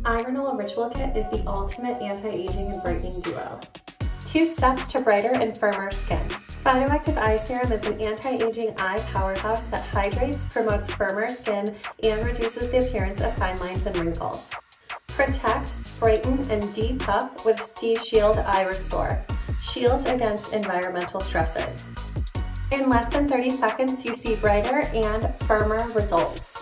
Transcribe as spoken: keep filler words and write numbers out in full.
Renewal Ritual Kit is the ultimate anti-aging and brightening duo. Two steps to brighter and firmer skin. Phytoactive Eye Serum is an anti-aging eye powerhouse that hydrates, promotes firmer skin, and reduces the appearance of fine lines and wrinkles. Protect, brighten, and depuff with C Shield Eye Restore. Shields against environmental stressors. In less than thirty seconds, you see brighter and firmer results.